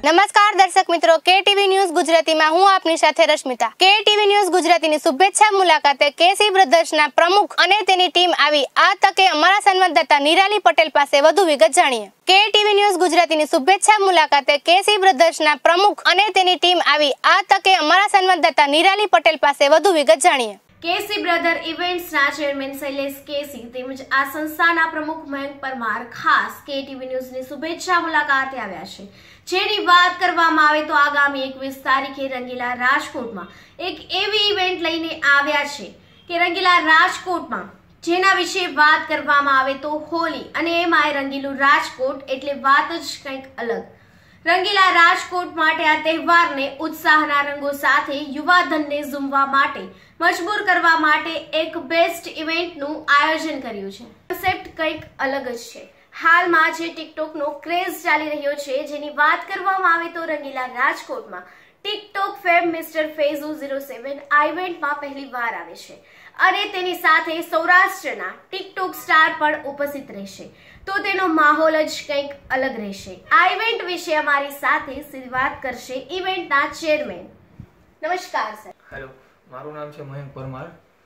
નમસ્કાર દર્શક મિત્રો, કેટીવી ન્યૂઝ ગુજરાતીમાં હું આપની સાથે રશ્મિતા। કેટીવી ન્યૂઝ ગુજરાતીની શુભેચ્છા મુલાકાતે કેસી બ્રધર્સના પ્રમુખ અને તેની ટીમ આવી। આ તકે અમારા સંવાદદાતા નિરાલી પટેલ પાસે વધુ વિગત જાણીએ। કેટીવી ન્યૂઝ ગુજરાતીની શુભેચ્છા મુલાકાતે કેસી બ્રધર્સના પ્રમુખ અને તેની ટીમ આવી। આ તકે અમારા સંવાદદાતા નિરાલી પટેલ પાસે વધુ વિગત જાણીએ। કેસી બ્રધર ઇવેન્ટ્સના ચેરમેન શૈલેષ કેસી તેમજ આ સંસ્થાના પ્રમુખ મયંક પરમાર ખાસ કેટીવી ન્યૂઝની શુભેચ્છા મુલાકાતે આવ્યા છે। જેની વાત કરવામાં આવે તો આગામી 21 તારીખે રંગીલા રાજકોટમાં એક એવી ઇવેન્ટ લઈને આવ્યા છે કે રંગીલા રાજકોટમાં જેના વિશે વાત કરવામાં આવે તો હોલી અને એમાંય રંગીલું રાજકોટ એટલે વાત જ કંઈક અલગ। રંગીલા રાજકોટ માટે આ તહેવારને ઉત્સાહના રંગો સાથે યુવાધનને ઝૂમવા માટે મજબૂર કરવા માટે એક બેસ્ટ ઇવેન્ટનું આયોજન કર્યું છે। કોન્સેપ્ટ કંઈક અલગ જ છે। હાલમાં જે ટિકટોકનો ક્રેઝ ચાલી રહ્યો છે જેની વાત કરવામાં આવે તો રંગીલા રાજકોટમાં ટિકટોક ફેમ મિસ્ટર ફેઝુ 07 આ ઇવેન્ટમાં પહેલીવાર આવે છે અને તેની સાથે સૌરાષ્ટ્રના ટિકટોક સ્ટાર પણ ઉપસ્થિત રહેશે તો તેનો માહોલ જ કંઈક અલગ રહેશે। આ ઇવેન્ટ વિશે અમારી સાથે સીધી વાત કરશે ઇવેન્ટના ચેરમેન। નમસ્કાર સર। હેલો, મારું નામ છે મયંક પરમાર।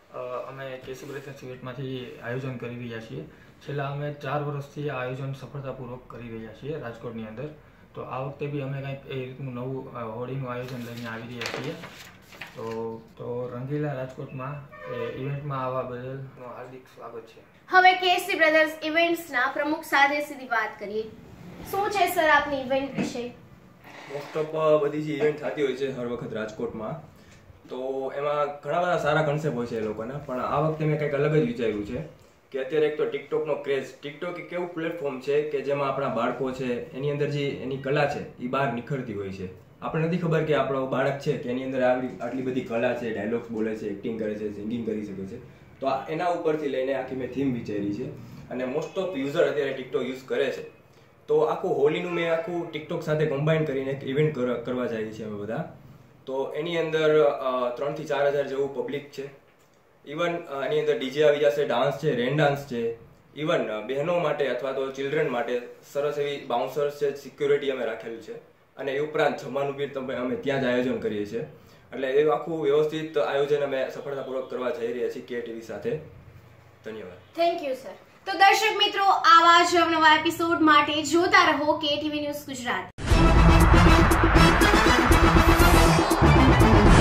અમે કેસી બ્રધર્સ ઇવેન્ટમાંથી આયોજન કરી રહ્યા છીએ। છેલ્લા અમે 4 વર્ષથી આ આયોજન સફળતાપૂર્વક કરી રહ્યા છીએ રાજકોટની અંદર। તો આ વખતે બી અમે કંઈક એ રીતનું નવું હોળીનું આયોજન લઈને આવી રહ્યા છીએ। તો રંગીલા રાજકોટમાં ઇવેન્ટમાં આવવા બદલ હાર્દિક સ્વાગત છે। હવે કેસી બ્રધર્સ ઇવેન્ટ્સના પ્રમુખ સાથે સીધી વાત કરીએ। શું છે સર આપની ઇવેન્ટ વિશે? મોસ્ટ ઓફ બધી જે ઇવેન્ટ થતી હોય છે હર વખત રાજકોટમાં, તો એમાં ઘણા બધા સારા કન્સેપ્ટ હોય છે એ લોકોના, પણ આ વખતે મેં કંઈક અલગ જ વિચાર્યું છે કે અત્યારે એક તો ટિકટોકનો ક્રેઝ, ટિકટોક એક એવું પ્લેટફોર્મ છે કે જેમાં આપણા બાળકો છે એની અંદર જે એની કલા છે એ બહાર નીકળતી હોય છે। આપણે નથી ખબર કે આપણો બાળક છે કે એની અંદર આટલી બધી કલા છે, ડાયલોગ્સ બોલે છે, એક્ટિંગ કરે છે, સિંગિંગ કરી શકે છે। તો એના ઉપરથી લઈને આખી મેં થીમ વિચારી છે અને મોસ્ટ ઓફ યુઝર અત્યારે ટિકટોક યુઝ કરે છે। તો આખું હોલીનું મેં આખું ટિકટોક સાથે કમ્બાઈન કરીને એક ઇવેન્ટ કરવા જઈએ છીએ અમે બધા। તો એની અંદર 3 થી 4 હજાર જેવું પબ્લિક છે। ઇવન એની અંદર ડીજે આવી જશે, ડાન્સ છે, રેન ડાન્સ છે, ઇવન બહેનો માટે અથવા તો ચિલ્ડ્રન માટે સરસ એવી બાઉન્સર્સ છે, સિક્યુરિટી અમે રાખેલું છે અને એ ઉપરાંત જમવાનું બી અમે ત્યાં જ આયોજન કરીએ છીએ। એટલે એ આખું વ્યવસ્થિત આયોજન અમે સફળતાપૂર્વક કરવા જઈ રહ્યા છીએ કેટીવી સાથે। ધન્યવાદ। Thank you sir. તો દર્શક મિત્રો, આવા જ નવા એપિસોડ માટે જોતા રહો કેટીવી ન્યૂઝ ગુજરાત।